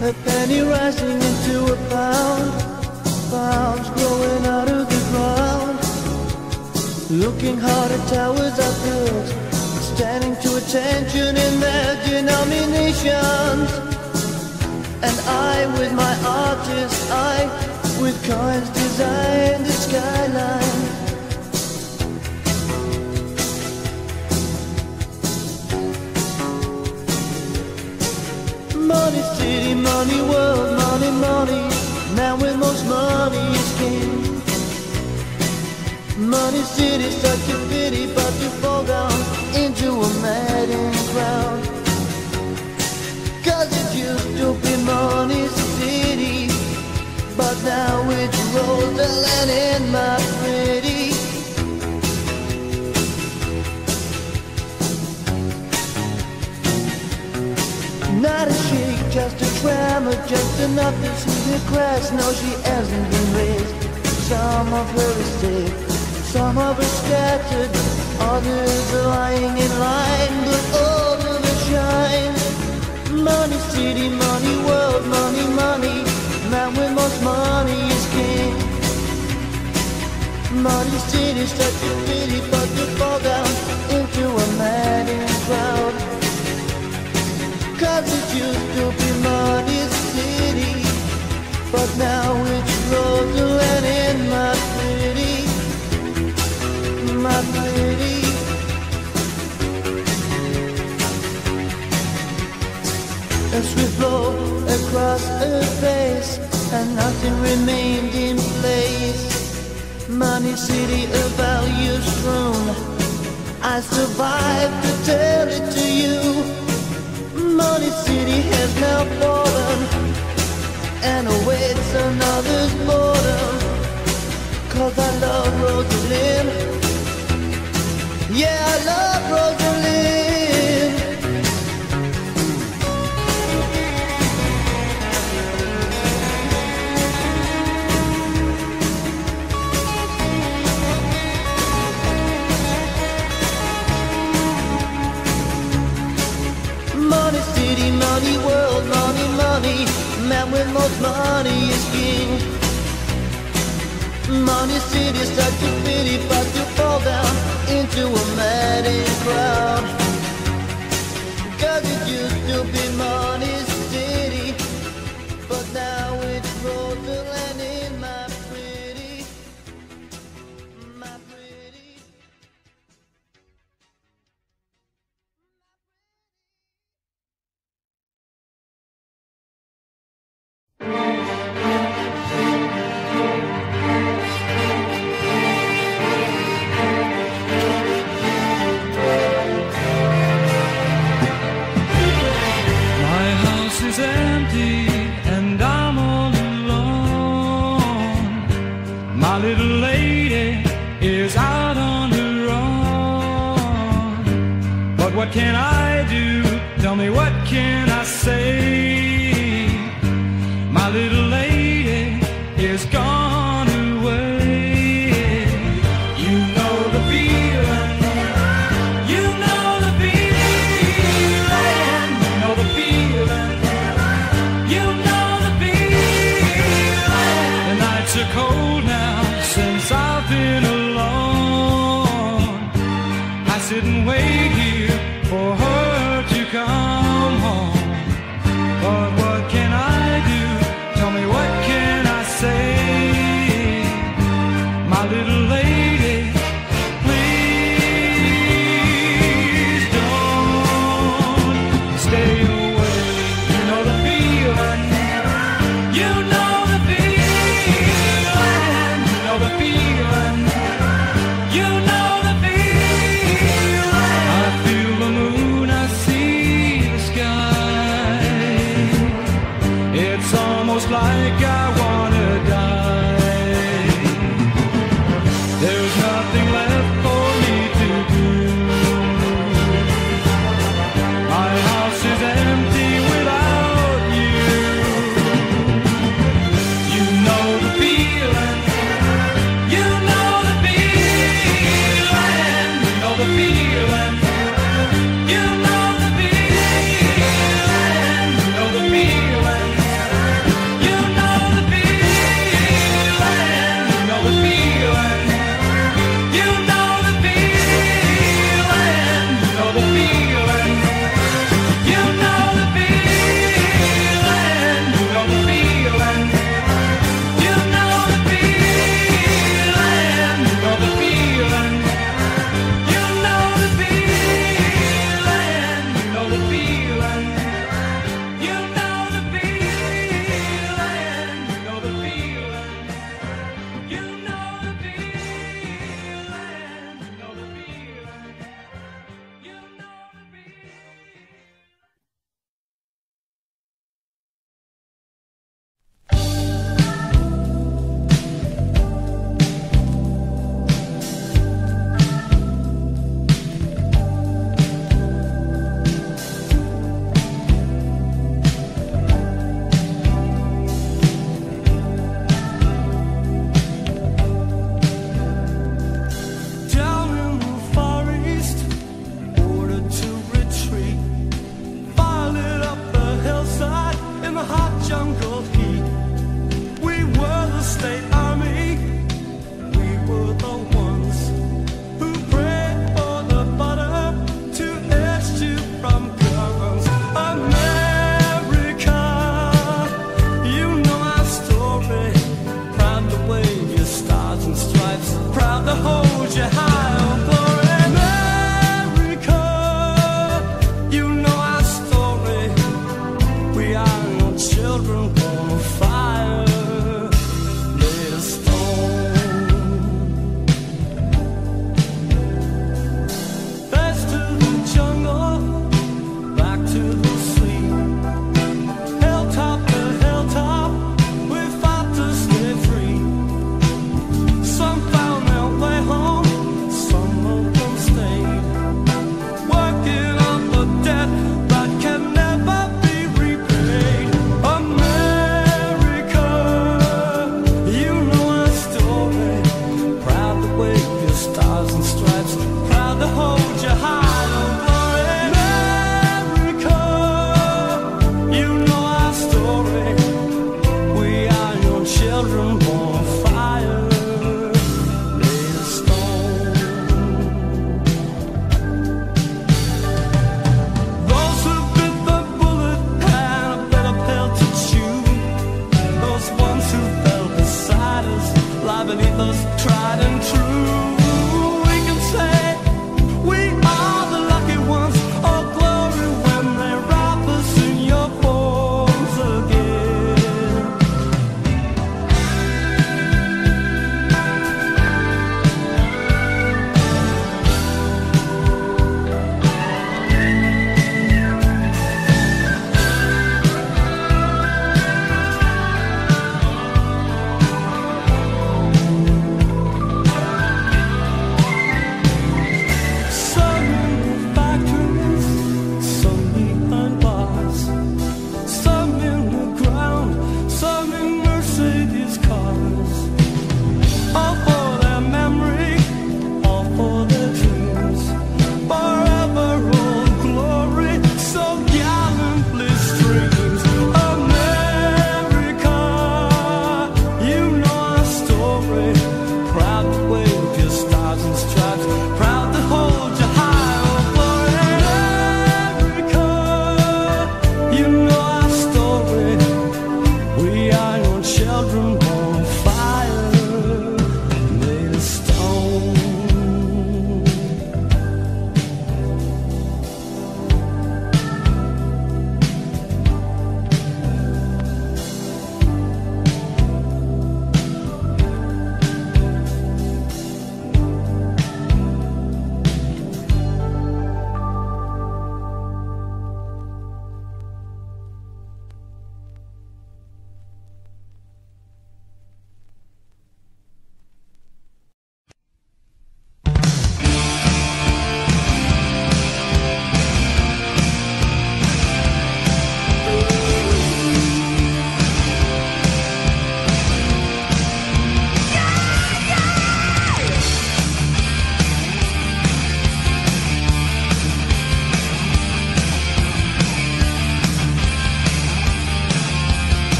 A penny rising into a pound, pounds growing out of the ground. Looking hard at towers I built, standing to attention in their denominations. And I with my artist's eye, with coins designed the skyline. Money city, money world, money, money. Man with most money is king. Money city, such a pity, but you fall down into a maddening crowd. Cause it used to be money city, but now it's Roseland in my pretty. Not a shake, just a tremor, just enough to see the grass. No, she hasn't been raised. Some of her is sick, some of her scattered, others are lying in line, but all of them shine. Money city, money world, money, money. Man with most money is king. Money city, such a pity, but you fall down into a maddening crowd. Cause it used to be money city, but now it's Roseland in my pretty, my pretty. A swift blow across her face, and nothing remained in place. Money city, a value strewn, I survived to tell it to you. Money city has now fallen and awaits another's boredom. Cause I love Rosalind. Yeah, I love Rosalind. Money city, money world, money, money. Man with most money is king. Money city, such a pity, but you fall down into a maddening crowd. Cause it used to be money city, but now it's Roseland in my pretty, my pretty. Is empty and I'm all alone. My little lady is out on her own. But what can I do? Tell me, what can I say? My little lady is gone away. You know the feeling. You know the feeling. You know the feeling. You know the feeling. The nights are cold now since I've been alone. I sit and wait here for her to come home. But what can I do? Tell me, what can I say? My little lady, please don't stay away. You know the feeling. You know the feeling. You know the feeling. You know the feeling. I feel the moon, I see the sky. It's almost like I wanna die. There's nothing left for me to do. My house is empty without you. You know the feeling. You know the feeling. You know the feeling. You know the feeling. You know the feeling.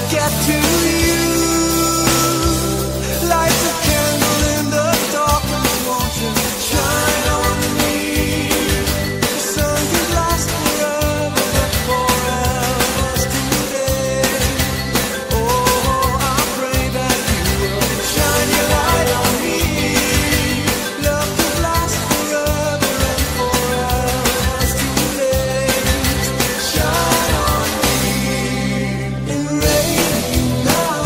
get to you. Light a candle in the darkness, won't you shine on me? The sun could last forever, but forever's today. Oh, I pray that you will shine your light on me. Love could last forever, and forever's today. Shine on me and rain now.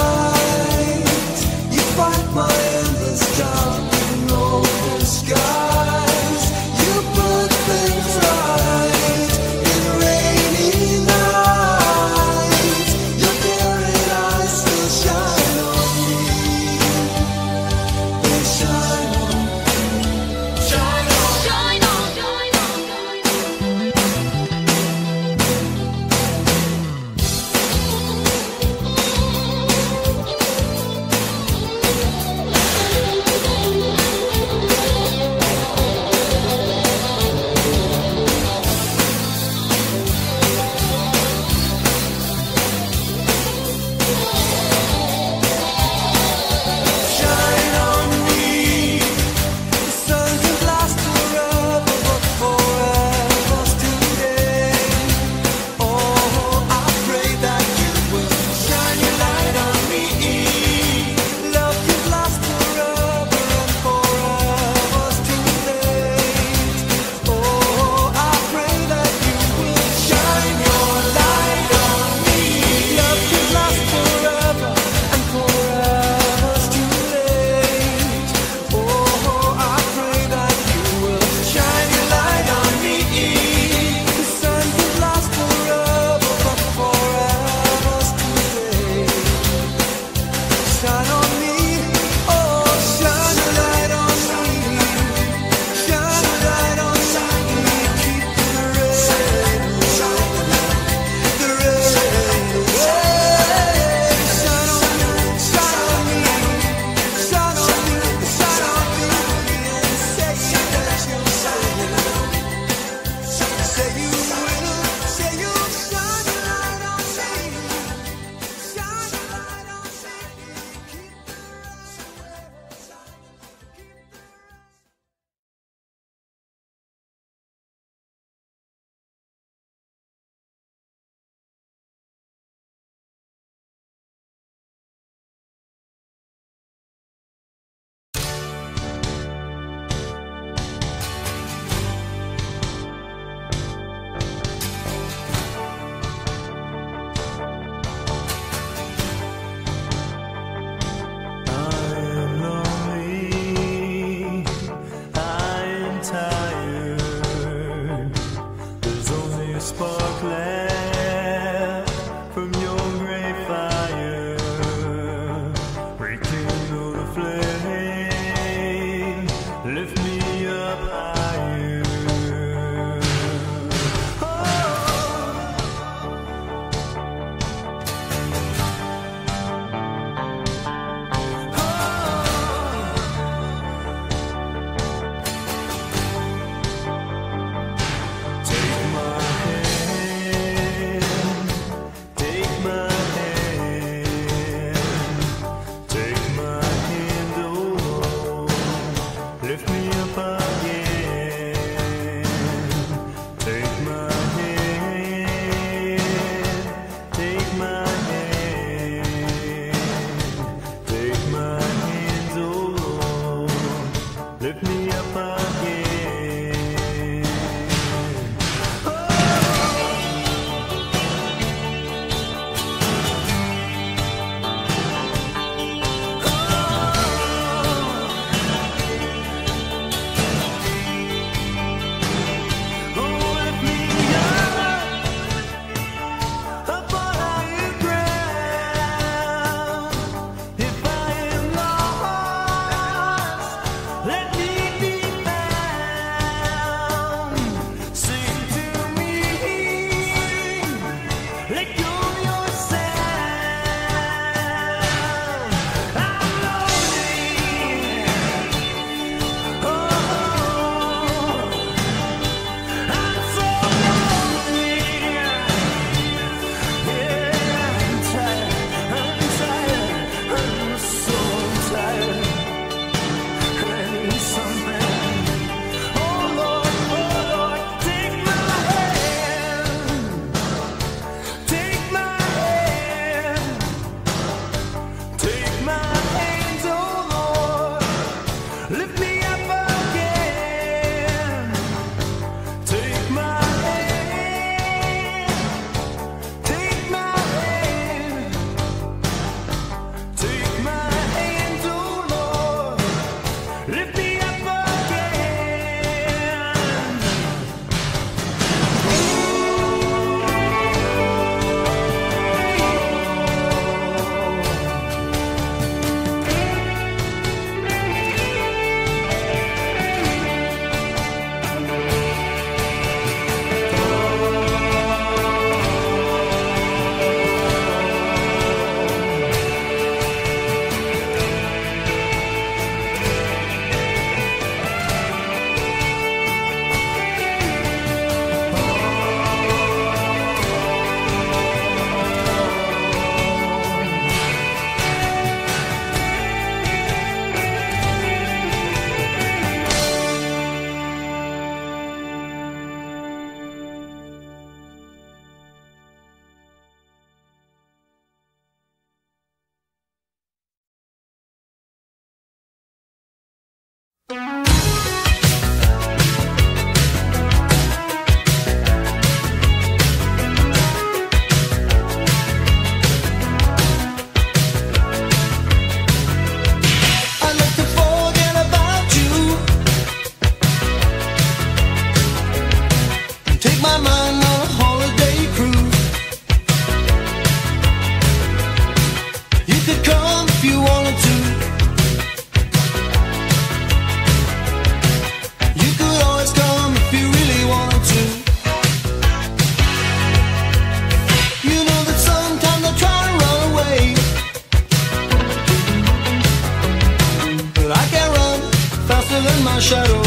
my shadow.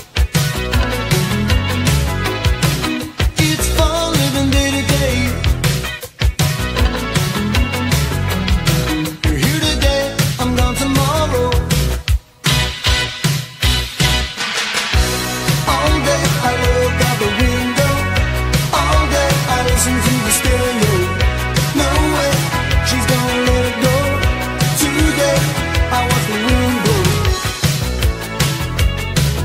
It's fun living day to day. You're here today, I'm gone tomorrow. All day I look out the window. All day I listen to the stereo. No way, she's gonna let it go. Today I watch the wind blow.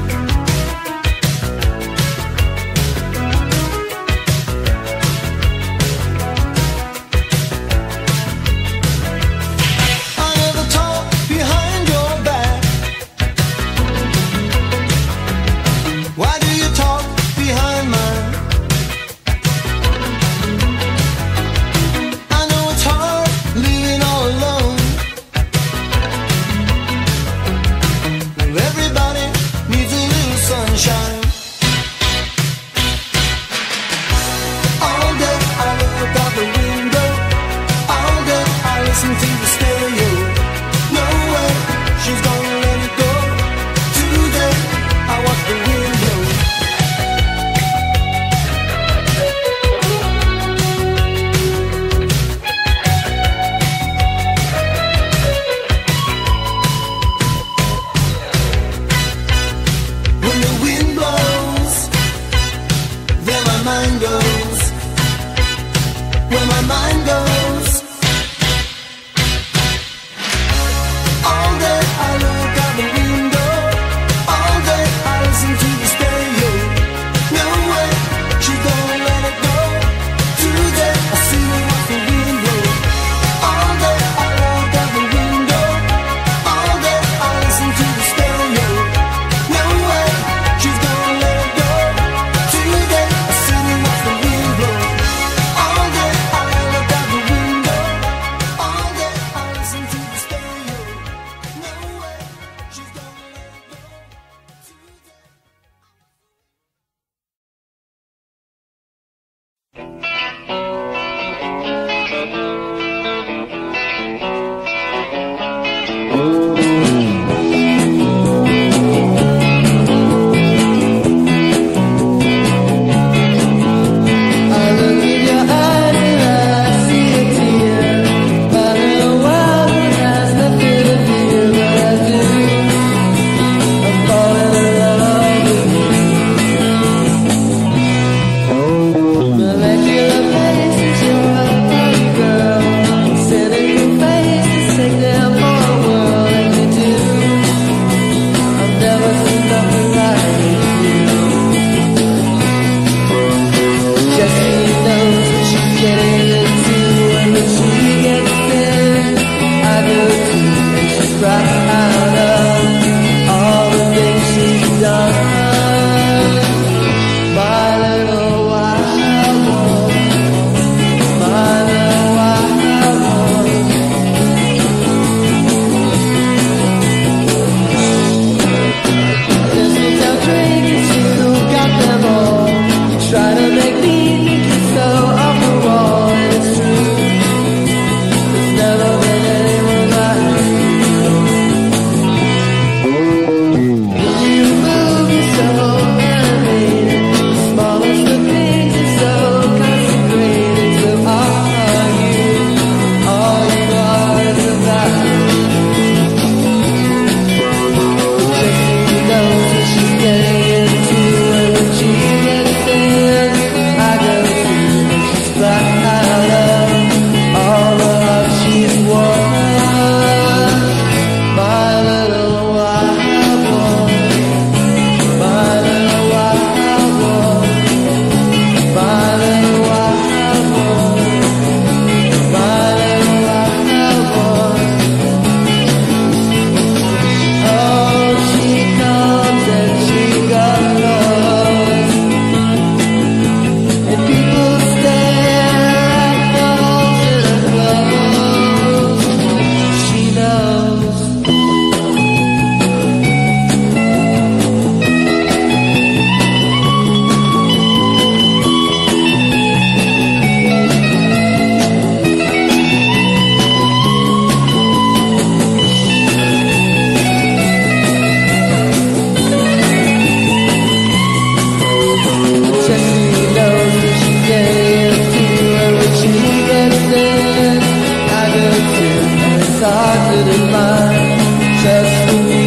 started in mine, just when we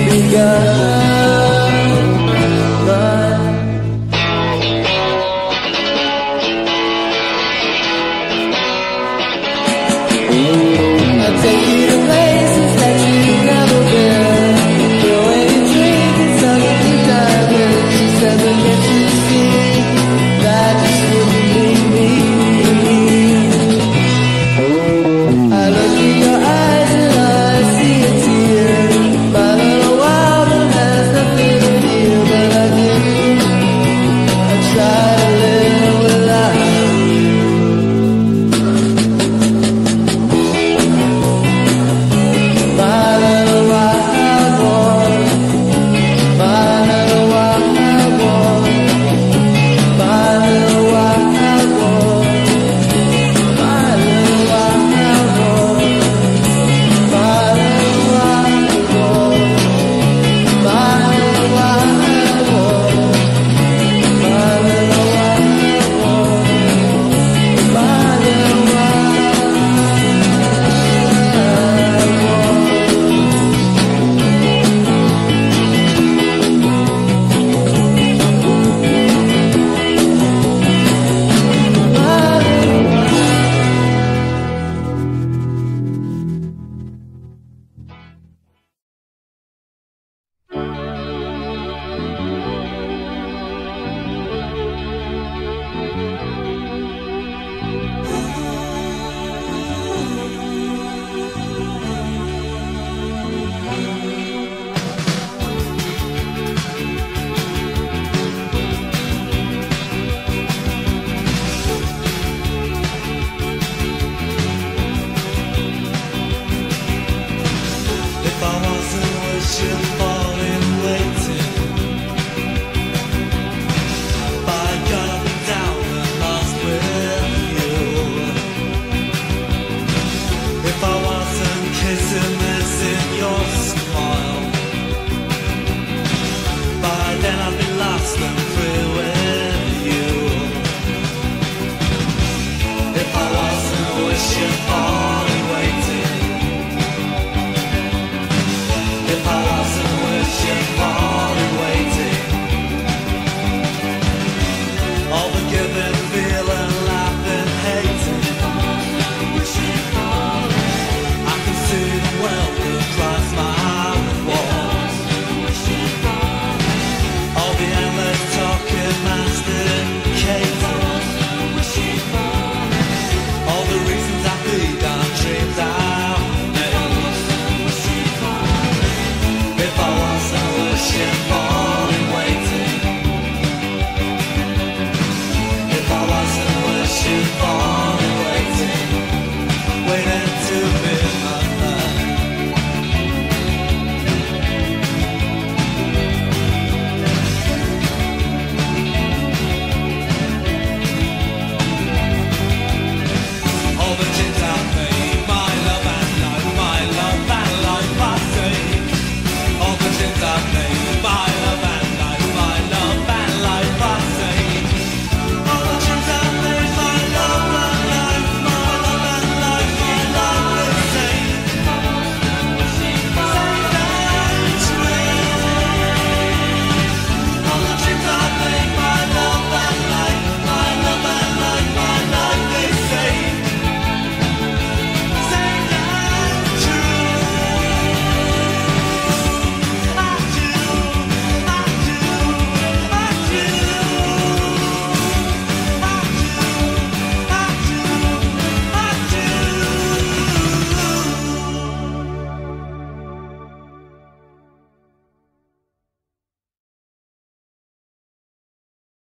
begun. I'll take you to places that you've never been. The way you drink is something to die with. She said, but can't you see that you wouldn't leave me? I look in your eyes and I see a tear. My little wild one has nothing to fear, but I do. I try to live without you. My little wild one, my little wild one, my little wild one, my little wild one, my little wild one, my little wild one, my little wild one, my little wild one. If I wasn't wishing, falling, waiting, by God I've been down and lost with you. If I wasn't kissing, missing your smile, by then I'd be lost and free with you. If I wasn't wishing,